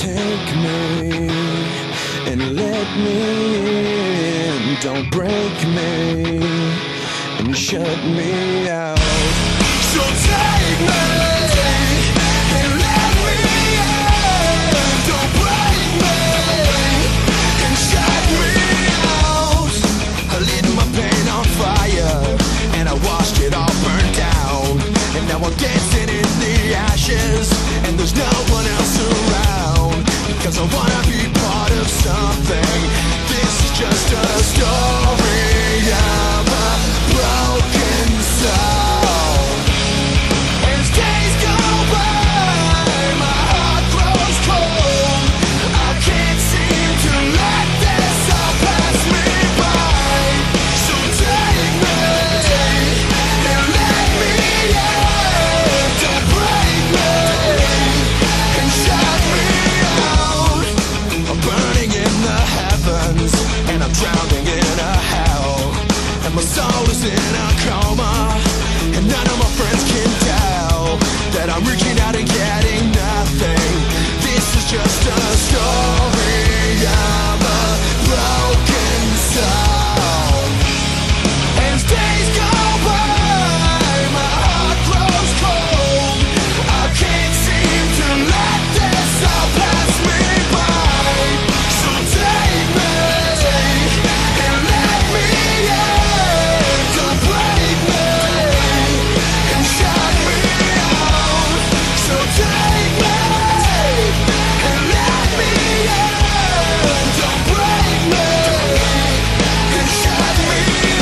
take me and let me in. Don't break me and shut me out. So take me and let me in. Don't break me and shut me out. I lit my pain on fire and I watched it all burn down. And now I'm dancing in the ashes and there's no one else around. Because I wanna be part of something. This is just a story of a broken soul. As days go by, my heart grows cold. I can't seem to let this all pass me by. So take me and let me in. Don't break me and shut me out. I'm burning in the heavens and I'm drowning in a hell. And my soul is in a coma and none of my friends can tell that I'm reaching out and getting nothing. This is just a story of a broken soul. As days go by, my heart grows cold. I can't seem to let this all pass me by. So take me and let me in. Don't break me and shut me out. So take me and let me in. Don't break me and shut me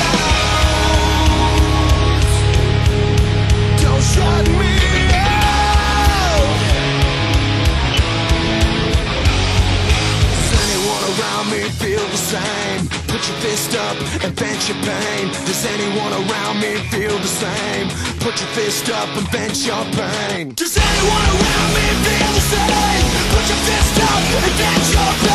out. Don't shut me out. Does anyone around me feel the same? Put your fist up and vent your pain. Does anyone around me feel the same? Put your fist up and vent your pain. Does anyone around me feel the same? Put your fist up and vent your pain.